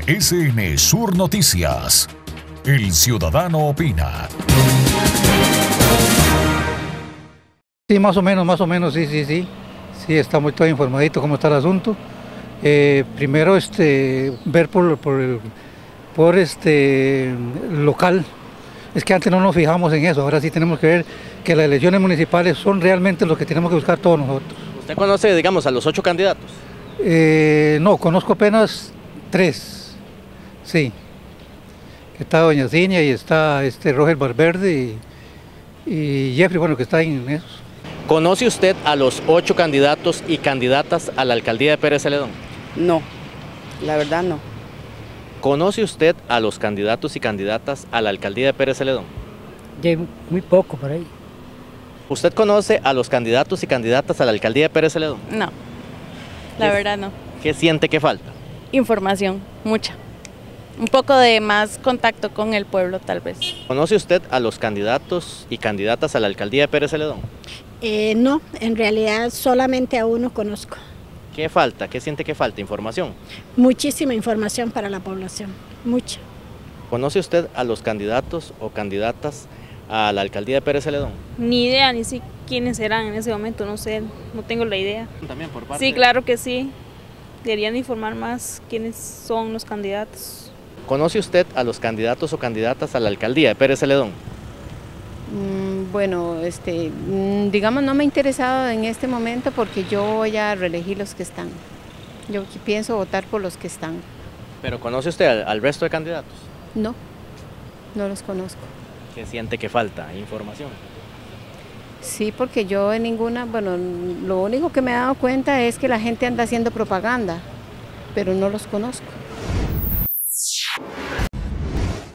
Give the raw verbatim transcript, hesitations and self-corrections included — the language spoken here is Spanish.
S N Sur Noticias. El ciudadano opina. Sí, más o menos, más o menos, sí, sí, sí. Sí, está muy todo informadito cómo está el asunto. Eh, primero, este, ver por, por el por este local. Es que antes no nos fijamos en eso, ahora sí tenemos que ver que las elecciones municipales son realmente lo que tenemos que buscar todos nosotros. ¿Usted conoce, digamos, a los ocho candidatos? Eh, no, conozco apenas tres, sí. Está doña Cinia y está este Roger Valverde y, y Jeffrey, bueno, que está en esos. ¿Conoce usted a los ocho candidatos y candidatas a la alcaldía de Pérez Celedón? No, la verdad no. ¿Conoce usted a los candidatos y candidatas a la alcaldía de Pérez Celedón? De muy poco por ahí. ¿Usted conoce a los candidatos y candidatas a la alcaldía de Pérez Celedón? No, la verdad no. ¿Qué siente que falta? Información, mucha. Un poco de más contacto con el pueblo, tal vez. ¿Conoce usted a los candidatos y candidatas a la alcaldía de Pérez Celedón? Eh, no, en realidad solamente a uno conozco. ¿Qué falta? ¿Qué siente que falta? ¿Información? Muchísima información para la población, mucha. ¿Conoce usted a los candidatos o candidatas a la alcaldía de Pérez Celedón? Ni idea, ni si quiénes serán en ese momento, no sé, no tengo la idea. También por parte Sí, claro que sí. Deberían informar más quiénes son los candidatos. ¿Conoce usted a los candidatos o candidatas a la alcaldía de Pérez Celedón? Mm, bueno, este, mm, digamos, no me he interesado en este momento porque yo voy a reelegir los que están. Yo pienso votar por los que están. ¿Pero conoce usted al, al resto de candidatos? No, no los conozco. ¿Qué siente que falta? ¿Información? Sí, porque yo en ninguna, bueno, lo único que me he dado cuenta es que la gente anda haciendo propaganda, pero no los conozco.